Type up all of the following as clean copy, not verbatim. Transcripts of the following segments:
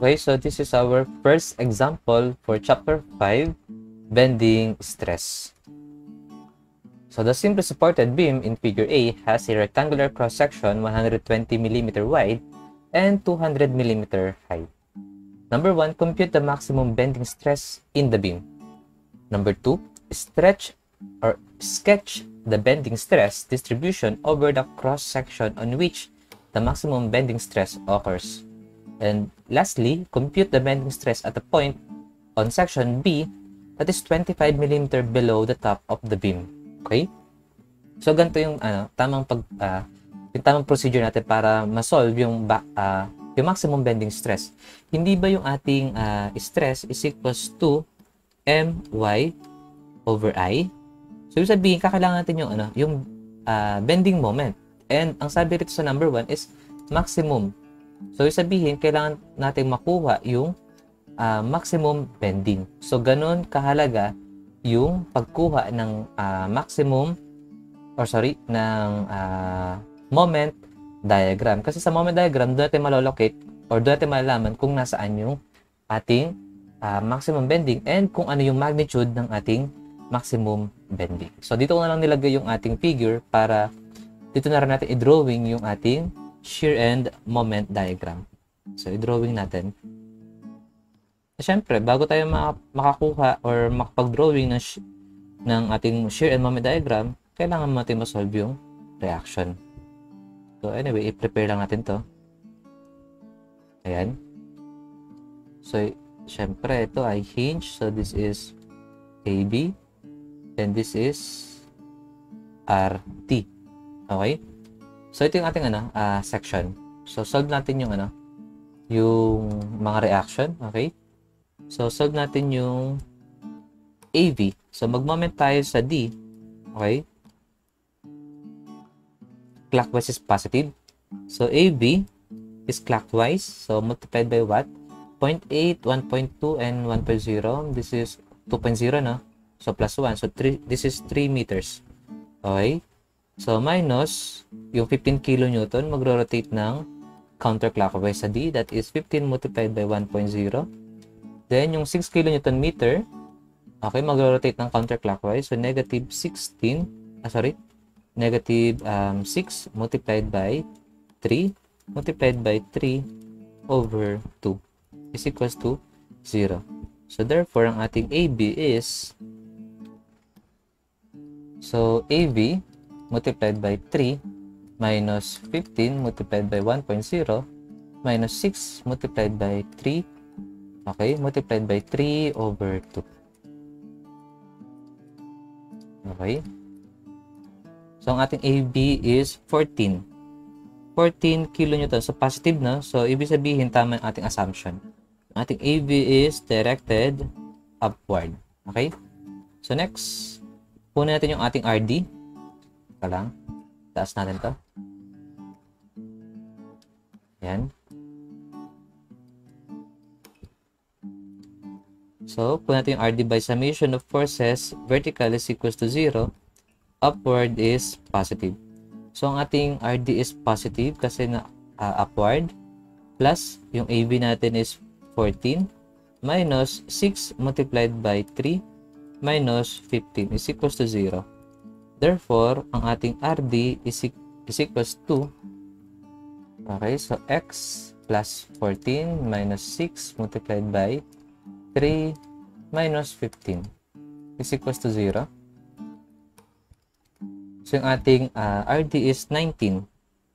Okay, so this is our first example for chapter 5, bending stress. So the simply supported beam in figure A has a rectangular cross-section 120 mm wide and 200 mm high. Number 1, compute the maximum bending stress in the beam. Number 2, sketch the bending stress distribution over the cross-section on which the maximum bending stress occurs. And lastly, compute the bending stress at a point on section B that is 25 mm below the top of the beam. Okay? So ganito yung tamang procedure natin para ma-solve yung maximum bending stress. Hindi ba yung ating stress is equals to my over I? So yung sabihin, kakailangan natin yung bending moment. And ang sabi rito sa number 1 is maximum. So yung sabihin, kailangan natin makuha yung maximum bending. So ganun kahalaga yung pagkuha ng moment diagram. Kasi sa moment diagram, doon natin malolocate or doon natin malalaman kung nasaan yung ating maximum bending and kung ano yung magnitude ng ating maximum bending. So dito ko na lang nilagay yung ating figure para dito na rin natin i-drawing yung ating shear and moment diagram. So i-drawing natin. Siyempre, bago tayo makakuha or makapag-drawing ng ating shear and moment diagram, kailangan natin ma-solve yung reaction. So anyway, i-prepare lang natin to. Ayan. So, siyempre, ito ay hinge. So this is AB. And this is RT. Okay? So ito yung ating section. So solve natin yung yung mga reaction. Okay? So solve natin yung AV. So mag-moment tayo sa D. Okay? Clockwise is positive. So AB is clockwise. So multiplied by what? 0.8, 1.2, and 1.0. This is 2.0, no? So plus 1. So this is 3 meters. Okay? So minus yung 15 kilonewton, magro-rotate ng counterclockwise sa D. That is 15 multiplied by 1.0. Then yung 6 kilonewton meter, okay, magro-rotate ng counterclockwise. So negative 6 multiplied by 3 multiplied by 3 over 2 is equals to 0. So therefore, ang ating AB is, so AB multiplied by 3 minus 15 multiplied by 1.0 minus 6 multiplied by 3, okay, multiplied by 3 over 2. Okay. So, ang ating AB is 14 kilonewton. So, positive na. So, ibig sabihin, tama ang ating assumption. Ang ating AB is directed upward. Okay? So, next, punin natin yung ating RD. Ito lang. Taas natin to. Yan. So, punin natin yung RD by summation of forces. Vertical is equals to 0. Upward is positive. So, ang ating RD is positive kasi na upward. Plus, yung AB natin is 14 minus 6 multiplied by 3 minus 15 is equals to 0. Therefore, ang ating RD is equals to, okay, so X plus 14 minus 6 multiplied by 3 minus 15 is equals to 0. So, yung ating RD is 19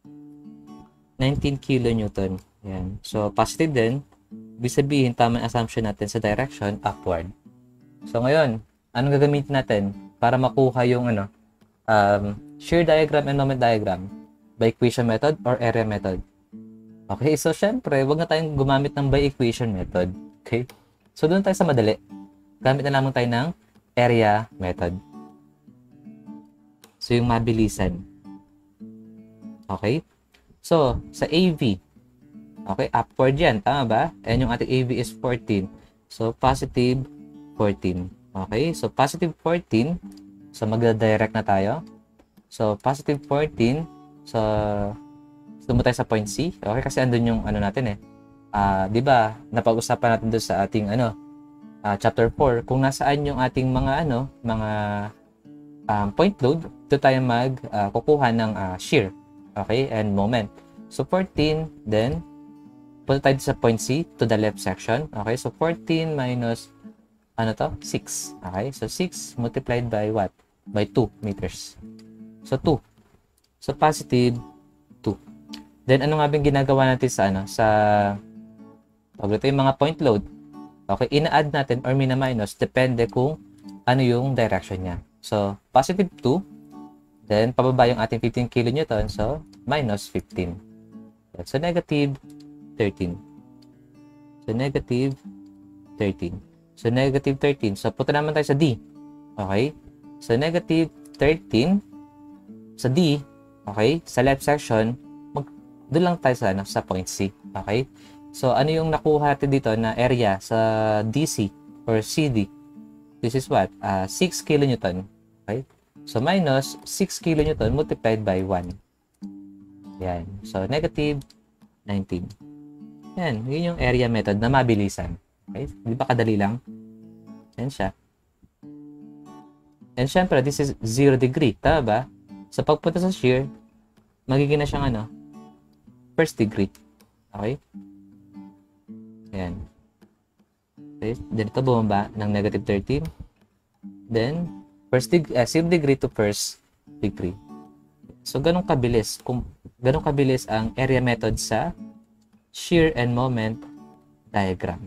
kilonewton. Yan. So, positive din. Ibig sabihin, tama assumption natin sa direction upward. So, ngayon, anong gagamitin natin para makuha yung shear diagram and moment diagram? By equation method or area method? Okay, so syempre, wag na tayong gumamit ng by equation method. Okay? So, doon tayo sa madali. Gamit na lamang tayo ng area method. So, yung mabilisan. Okay? So, sa AV, okay, upward yan. Tama ba? And yung ating AV is 14. So, positive 14. Okay? So, positive 14. So, magda-direct na tayo. So, positive 14. So, doon tayo sa point C. Okay? Kasi andun yung natin 'Di ba, napag-usapan natin doon sa ating chapter 4 kung nasaan yung ating mga point load, doon tayo kukuha ng shear, okay, and moment. So 14, then punta tayo sa point C to the left section. Okay, so 14 minus 6. Okay, so 6 multiplied by what? By 2 meters. So 2. So positive 2. Then ano nga bang ginagawa natin sa ito yung mga point load. Okay, ina-add natin or mina-minus depende kung ano yung direction niya. So positive 2, then pababa yung ating 15 kilonewton, so minus 15. So negative 13. So negative 13. So negative 13. So punta naman tayo sa D. Okay? So negative 13 sa D, okay? Sa left section, doon lang tayo sa point C. Okay? So ano yung nakuha natin dito na area sa DC or CD? This is what? 6 kilonewton. Okay? So minus 6 kilonewton multiplied by 1. Yan. So negative 19. Yan. Yun yung area method na mabilisan. Okay? Di ba kadali lang? Yan siya. And syempre, this is 0 degree. Tama ba? So pagpunta sa shear, magiging na siyang first degree. Okay? Yan. Okay? Then ito bumaba ng negative 13. Then, 0 degree to first degree. So, ganun kabilis. Ganun kabilis ang area method sa shear and moment diagram.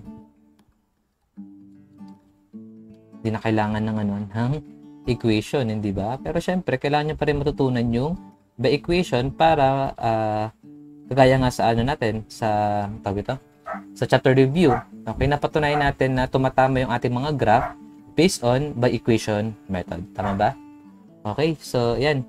Hindi na kailangan ng equation, hindi ba? Pero syempre, kailangan nyo pa rin matutunan yung by equation para kagaya nga sa natin, sa chapter review. Okay, napatunayan natin na tumatama yung ating mga graph based on by equation method. Tama ba? Okay, so yan.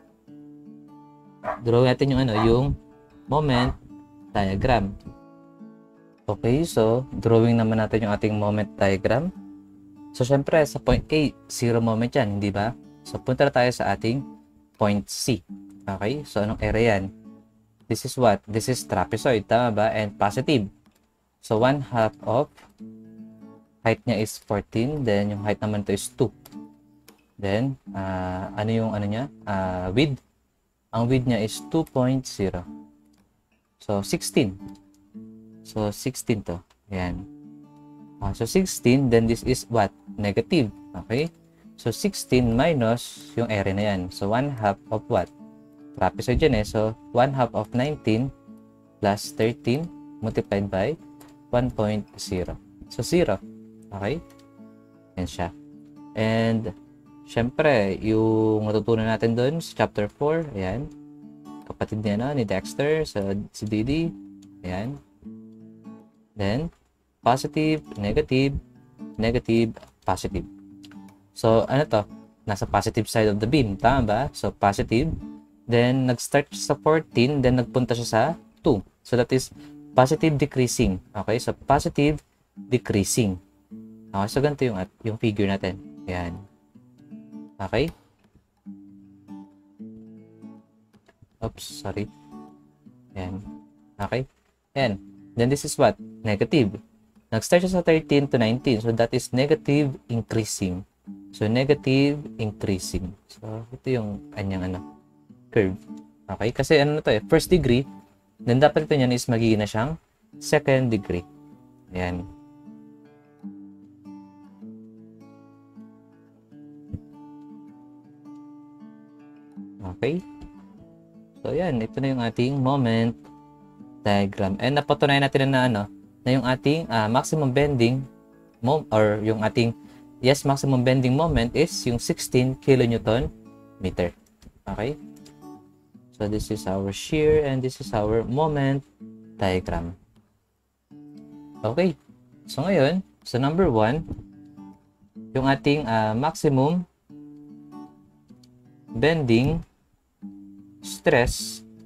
Draw natin yung moment diagram. Okay, so drawing naman natin yung ating moment diagram. So syempre sa point A, 0 moment yan, hindi ba? So punta na tayo sa ating point C. Okay, so anong area yan? This is what? This is trapezoid, tama ba? And positive. So 1/2 of height niya is 14, then yung height naman to is 2. Then ano yung niya? Width. Ang width niya is 2.0. So 16. So 16 to. Yan. So 16, then this is what? Negative. Okay? So 16 minus yung area na yan. So 1/2 of what? Trapezoid yan eh. So 1/2 of 19 plus 13 multiplied by 1.0. So 0. Okay? Yan siya. And syempre, yung natutunan natin doon sa chapter 4, ayan. Kapatid niya ni Dexter, si Didi. Ayan. Then, positive, negative, negative, positive. So, ano to? Nasa positive side of the beam. Tama ba? So, positive. Then, nag-start sa 14. Then, nagpunta siya sa 2. So, that is positive decreasing. Okay? So, positive decreasing. Okay? So, ganito yung figure natin. Ayan. Okay? Oops, sorry. Ayan. Okay? Ayan. Then, this is what? Negative. Nag-start siya sa 13 to 19. So, that is negative increasing. So, negative increasing. So, ito yung kanyang curve. Okay? Kasi na to first degree. Then, dapat ito niyan is magiging na siyang second degree. Ayan. Okay? So, yan. Ito na yung ating moment diagram. And napatunayan natin na yung ating maximum bending or yung ating maximum bending moment is yung 16 kilonewton meter. Okay? So, this is our shear and this is our moment diagram. Okay. So, ngayon, sa number 1, yung ating maximum bending stress.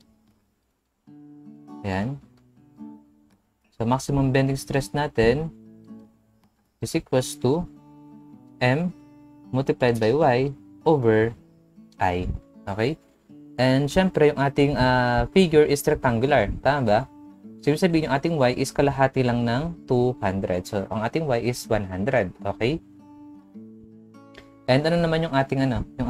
Ayan. So, maximum bending stress natin is equals to M multiplied by Y over I. Okay? And syempre, yung ating figure is rectangular. Tama ba? So, ibig sabihin yung ating y is kalahati lang ng 200. So, ang ating y is 100. Okay? And ano naman yung ating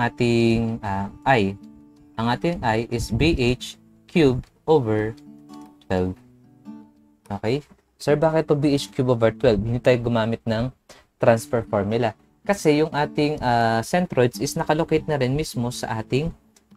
i? Ang ating i is bh cubed over 12. Okay? Sir, bakit to bh cubed over 12? Hindi tayo gumamit ng transfer formula. Kasi yung ating centroids is nakalocate na rin mismo sa ating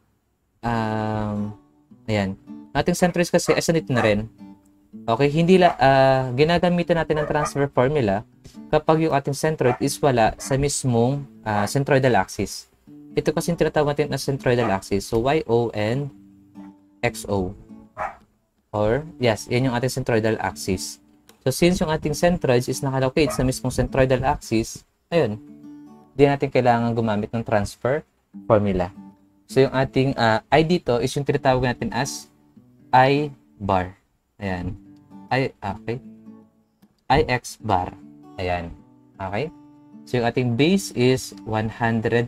ayan. Ating centroids kasi nandito na rin. Okay, hindi ginagamitan natin ng transfer formula kapag yung ating centroid is wala sa mismong centroidal axis. Ito kasi yung tinatawag natin na centroidal axis. So, YO and XO. Or, yes, yan yung ating centroidal axis. So, since yung ating centroids is nakalocate sa mismong centroidal axis, ayun, hindi natin kailangan gumamit ng transfer formula. So, yung ating I dito is yung tinatawag natin as I bar. Ayan. Okay. IX bar. Ayan. Okay. So, yung ating base is 120.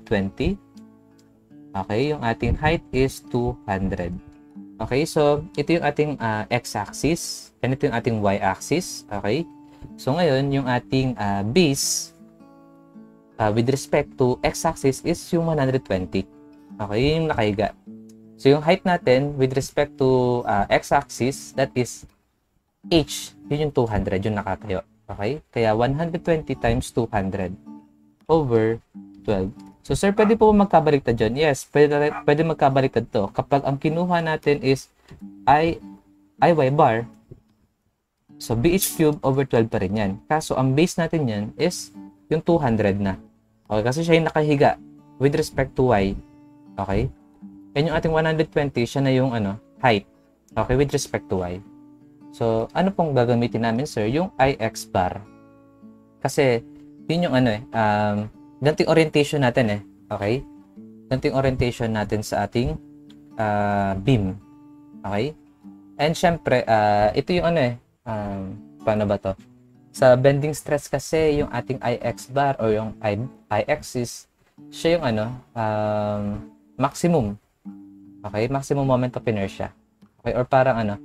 Okay. Yung ating height is 200. Okay. So, ito yung ating x-axis. And ito yung ating y-axis. Okay. So, ngayon, yung ating base with respect to x-axis is yung 120. Okay. Yun yung nakahiga. So, yung height natin with respect to x-axis, that is h, yun yung 200, yung nakatayo. Okay? Kaya 120 times 200 over 12. So, sir, pwede po magkabaliktad dyan? Yes, pwede magkabaliktad to. Kapag ang kinuha natin is IY bar, so BH cube over 12 pa rin yan. Kaso, ang base natin yan is yung 200 na. Okay? Kasi siya yung nakahiga with respect to Y. Okay? And yung ating 120, siya na yung height. Okay? With respect to Y. So, ano pong gagamitin namin, sir? Yung IX bar. Kasi, yun yung ganting orientation natin Okay? Ganting orientation natin sa ating beam. Okay? And syempre, ito yung paano ba to? Sa bending stress kasi, yung ating IX bar or yung I-axis, siya yung maximum. Okay? Maximum moment of inertia. Okay? Or parang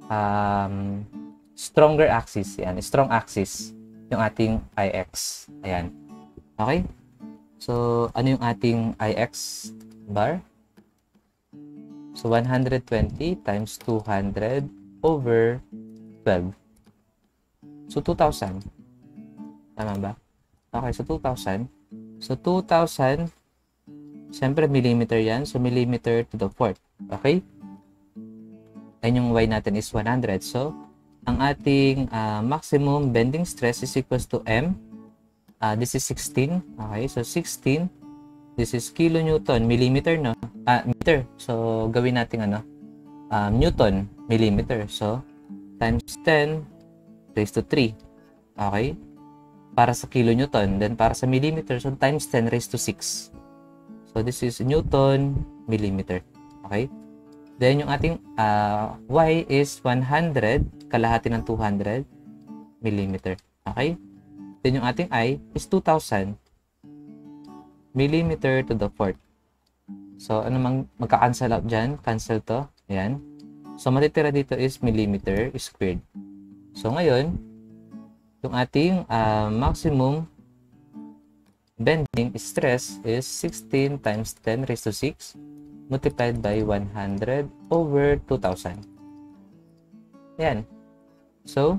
stronger axis. Yan. Strong axis. Yung ating IX. Ayan. Okay? So, ano yung ating IX bar? So, 120 times 200 over 12. So, 2,000. Tama ba? Okay. So, 2,000. So, 2,000 siyempre, millimeter yan. So, millimeter to the fourth. Okay? And yung y natin is 100. So, ang ating maximum bending stress is equals to M. This is 16. Okay, so 16. This is kilonewton, millimeter, no? Meter. So, gawin natin Newton, millimeter. So, times 10 raised to 3. Okay? Para sa kilonewton. Then, para sa millimeter, so times 10 raised to 6. So, this is Newton, millimeter. Okay? Then, yung ating y is 100, kalahati ng 200 millimeter. Okay? Then, yung ating I is 2,000 millimeter to the fourth. So, ano mang magka-cancel out dyan? Cancel to. Ayan. So, matitira dito is millimeter squared. So, ngayon, yung ating maximum bending stress is 16 times 10 raised to 6 multiplied by 100 over 2,000. Yan. So,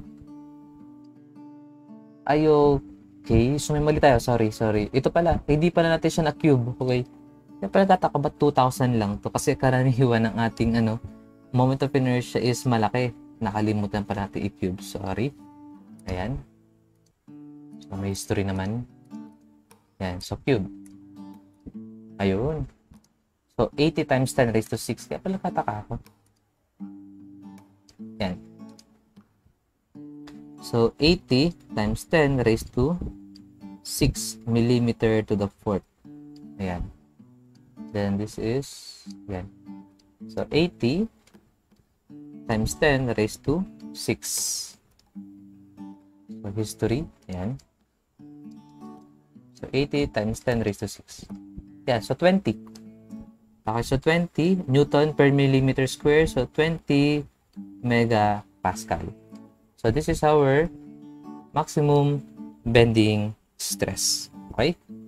okay. So, may mali tayo. Sorry. Ito pala. Hindi pala natin siya na-cube. Okay. Kaya pala tataka ba't 2,000 lang to? Kasi karaniwan ng ating moment of inertia is malaki. Nakalimutan pa natin i-cube. Sorry. Ayan. So, may history naman. Yan. So, cube. Ayun. So, 80 times 10 raised to 6. Kaya pala kataka ako. Yan. So, 80 times 10 raised to 6 millimeter to the fourth. Ayan. Then, this is, yan. So, 80 times 10 raised to 6. So, history. Ayan. So, 80 times 10 raised to 6. Yan. So, 20. Okay, so 20 Newton per millimeter square. So, 20 megapascal. Pascal. So this is our maximum bending stress. Okay?